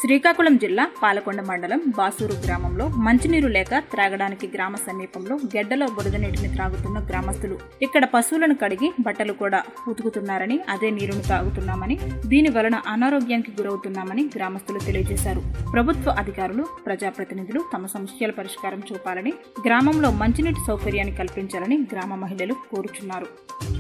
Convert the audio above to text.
శ్రీకాకుళం జిల్లా పాలకొండ మండలం బాసూరు గ్రామంలో మంచినీరు లేక త్రాగడానికి గ్రామ సమీపంలో గెడ్డలో బురద నీటిని త్రాగుతున్న గ్రామస్తులు ఇక్కడ పశువులను కడిగి బట్టలు కూడా ఉతుకుతున్నారని, అదే నీరును తాగుతున్నామని, దీని వలన అనారోగ్యానికి గురవుతున్నామని గ్రామస్తులు తెలియజేశారు. ప్రభుత్వ అధికారులు, ప్రజాప్రతినిధులు తమ సమస్యల పరిష్కారం చూపాలని, గ్రామంలో మంచినీటి సౌకర్యాన్ని కల్పించాలని గ్రామ మహిళలు కోరుచున్నారు.